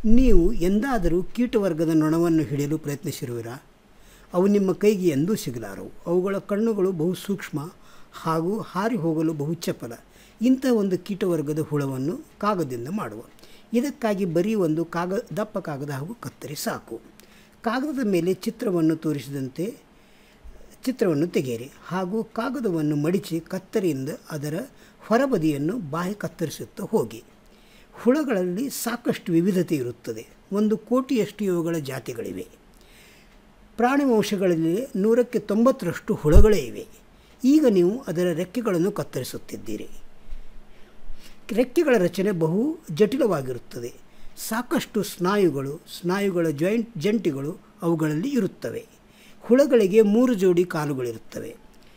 ನೀವು ಎಂದಾದರೂ ಕೀಟವರ್ಗದ ನೊಣವನ್ನು ಹಿಡಿಯಲು ಪ್ರಯತ್ನಿಸಿರುವಿರಾ? ಅವು ನಿಮ್ಮ ಕೈಗೆ ಎಂದೂ ಸಿಗಲಾರವು. ಅವುಗಳ ಕಣ್ಣುಗಳು ಬಹು ಸೂಕ್ಷ್ಮ ಹಾಗೂ ಹಾರಿ ಹೋಗಲು ಬಹು ಚಪಲ. ಇಂಥ ಒಂದು ಕೀಟವರ್ಗದ ಹುಳವನ್ನು ಕಾಗದದಿಂದ ಮಾಡುವ. ಇದಕ್ಕಾಗಿ ಬರೀ ಒಂದು ದಪ್ಪ ಕಾಗದ ಹಾಗೂ ಕತ್ತರಿ ಸಾಕು. ಕಾಗದದ ಮೇಲೆ ಚಿತ್ರವನ್ನು ತೋರಿಸಿದಂತೆ ಚಿತ್ರವನ್ನು ತೆಗೆಯಿರಿ ಹಾಗೂ ಕಾಗದವನ್ನು ಮಡಿಚಿ ಕತ್ತರಿಯಿಂದ ಅದರ ಹೊರಬದಿಯನ್ನು ಬಾಯಿ ಕತ್ತರಿಸುತ್ತಾ ಹೋಗಿ. ಹುಳಗಳಲ್ಲಿ ಸಾಕಷ್ಟು ವಿವಿಧತೆ ಇರುತ್ತದೆ. 1 ಕೋಟಿಯಷ್ಟು ಇವುಗಳ ಜಾತಿಗಳಿವೆ. ಪ್ರಾಣಿ ವಂಶಗಳಲ್ಲಿ 100ಕ್ಕೆ 90ರಷ್ಟು ಹುಳಗಳೇ ಇವೆ. ಈಗ ನೀವು ಅದರ ರೆಕ್ಕೆಗಳನ್ನು ಕತ್ತರಿಸುತ್ತಿದ್ದೀರಿ. ರೆಕ್ಕೆಗಳ ರಚನೆ ಬಹು ಜಟಿಲವಾಗಿರುತ್ತದೆ. ಸಾಕಷ್ಟು ಸ್ನಾಯುಗಳ ಜಂಟಿಗಳು ಅವುಗಳಲ್ಲಿ ಇರುತ್ತವೆ. ಹುಳಗಳಿಗೆ 3 ಜೋಡಿ ಕಾಲುಗಳಿರುತ್ತವೆ.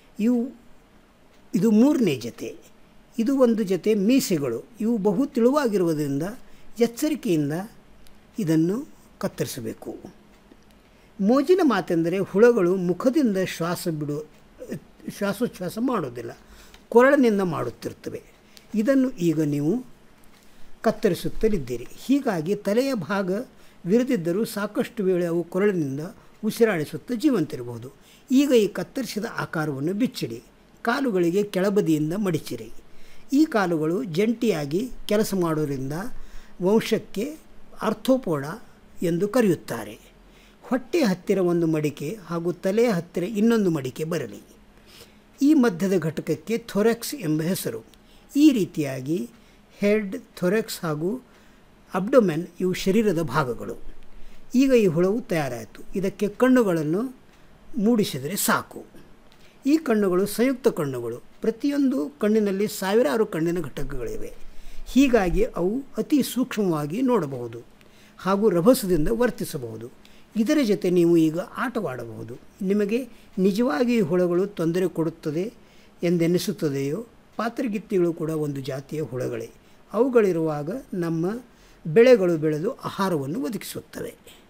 ಇದು 3ನೇ ಜೊತೆ. ಇದು ಒಂದು ಜೊತೆ ಮೀಸೆಗಳು. ಇವು ಬಹು ತೆಳುವಾಗಿರುವುದರಿಂದ ಎಚ್ಚರಿಕೆಯಿಂದ ಇದನ್ನು ಕತ್ತರಿಸಬೇಕು. ಮೋಜಿನ ಮಾತೆಂದರೆ ಹುಳಗಳು ಮುಖದಿಂದ ಶ್ವಾಸೋಚ್ಛ್ವಾಸ ಮಾಡುವುದಿಲ್ಲ, ಕೊರಳಿನಿಂದ ಮಾಡುತ್ತಿರುತ್ತವೆ. ಇದನ್ನು ಈಗ ನೀವು ಕತ್ತರಿಸುತ್ತಲಿದ್ದೀರಿ. ಹೀಗಾಗಿ ತಲೆಯ ಭಾಗ ವಿರದಿದ್ದರೂ ಸಾಕಷ್ಟು ವೇಳೆ ಅವು ಕೊರಳಿನಿಂದ ಉಸಿರಾಡಿಸುತ್ತಾ ಜೀವಂತಿರಬಹುದು. ಈಗ ಈ ಕತ್ತರಿಸಿದ ಆಕಾರವನ್ನು ಬಿಚ್ಚಿಡಿ. ಕಾಲುಗಳಿಗೆ ಕೆಳಬದಿಯಿಂದ ಮಡಿಚಿರಿ. ಈ ಕಾಲುಗಳು ಜಂಟಿಯಾಗಿ ಕೆಲಸ ಮಾಡೋದ್ರಿಂದ ವಂಶಕ್ಕೆ ಆರ್ಥ್ರೋಪೋಡ ಎಂದು ಕರೆಯುತ್ತಾರೆ. ಹೊಟ್ಟೆಯ ಹತ್ತಿರ ಒಂದು ಮಡಿಕೆ ಹಾಗೂ ತಲೆಯ ಹತ್ತಿರ ಇನ್ನೊಂದು ಮಡಿಕೆ ಬರಲಿ. ಈ ಮಧ್ಯದ ಘಟಕಕ್ಕೆ ಥೊರೆಕ್ಸ್ ಎಂಬ ಹೆಸರು. ಈ ರೀತಿಯಾಗಿ ಹೆಡ್, ಥೊರೆಕ್ಸ್ ಹಾಗೂ ಅಬ್ಡೊಮೆನ್ ಇವು ಶರೀರದ ಭಾಗಗಳು. ಈಗ ಈ ಹುಳವು ತಯಾರಾಯಿತು. ಇದಕ್ಕೆ ಕಣ್ಣುಗಳನ್ನು ಮೂಡಿಸಿದರೆ ಸಾಕು. ಈ ಕಣ್ಣುಗಳು ಸಂಯುಕ್ತ ಕಣ್ಣುಗಳು. ಪ್ರತಿಯೊಂದು ಕಣ್ಣಿನಲ್ಲಿ ಸಾವಿರಾರು ಕಣ್ಣಿನ ಘಟಕಗಳಿವೆ. ಹೀಗಾಗಿ ಅವು ಅತಿ ಸೂಕ್ಷ್ಮವಾಗಿ ನೋಡಬಹುದು ಹಾಗೂ ರಭಸದಿಂದ ವರ್ತಿಸಬಹುದು. ಇದರ ಜೊತೆ ನೀವು ಈಗ ಆಟವಾಡಬಹುದು. ನಿಮಗೆ ನಿಜವಾಗಿ ಈ ಹುಳಗಳು ತೊಂದರೆ ಕೊಡುತ್ತದೆ ಎಂದೆನಿಸುತ್ತದೆಯೋ? ಪಾತ್ರಗಿತ್ತಿಗಳು ಕೂಡ ಒಂದು ಜಾತಿಯ ಹುಳಗಳೇ. ಅವುಗಳಿರುವಾಗ ನಮ್ಮ ಬೆಳೆಗಳು ಬೆಳೆದು ಆಹಾರವನ್ನು ಒದಗಿಸುತ್ತವೆ.